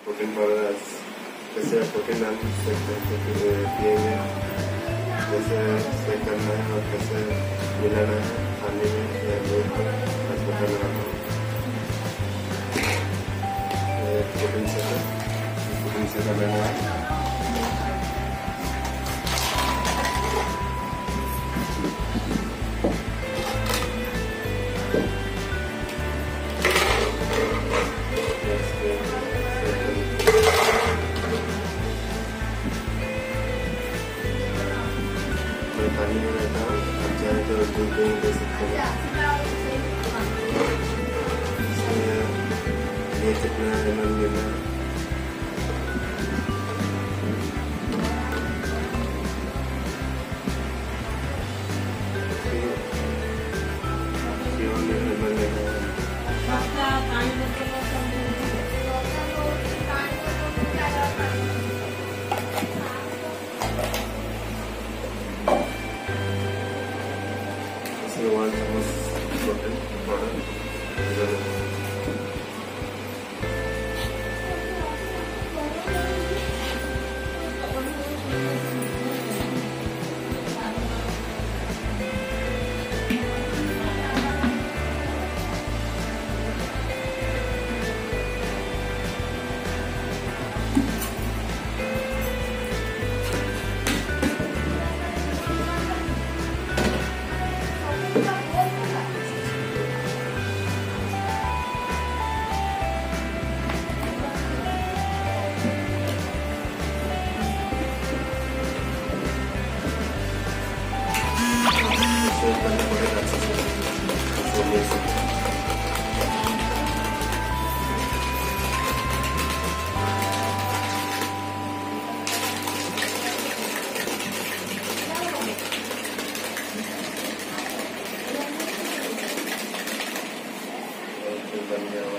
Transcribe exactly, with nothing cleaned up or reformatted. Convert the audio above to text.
Protein powder कैसे protein हम पिएंगे, कैसे सेक करना है और कैसे मिलाना है खाने में या दूध में, आज बताने वाला हूँ। प्रोटीन से प्रोटीन से बनाना है। मैं पानी में रहता हूँ, आप चाहे तो दूध दही दे सकते हैं। ये कितना एम एल लेना है, वन चम्मच प्रोटीन पाउडर करना पड़ेगा अच्छे से। बन गया।